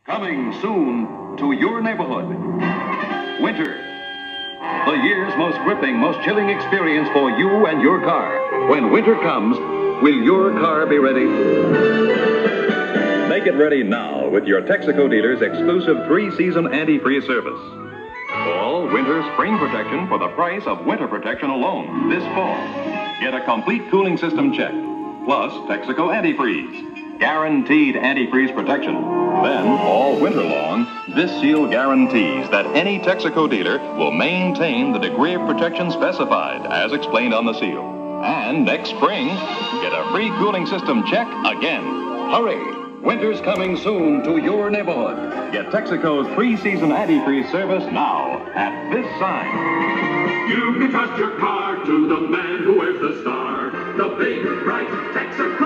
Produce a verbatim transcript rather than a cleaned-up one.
Coming soon to your neighborhood. Winter. The year's most gripping, most chilling experience for you and your car. When winter comes, will your car be ready? Make it ready now with your Texaco dealer's exclusive three-season antifreeze service. Fall, winter, spring protection for the price of winter protection alone this fall. Get a complete cooling system check, plus Texaco antifreeze. Guaranteed antifreeze protection. Then, all winter long, this seal guarantees that any Texaco dealer will maintain the degree of protection specified, as explained on the seal. And next spring, get a free cooling system check again. Hurry! Winter's coming soon to your neighborhood. Get Texaco's three-season antifreeze service now at this sign. You can trust your car to the man who wears the star. The big, bright Texaco.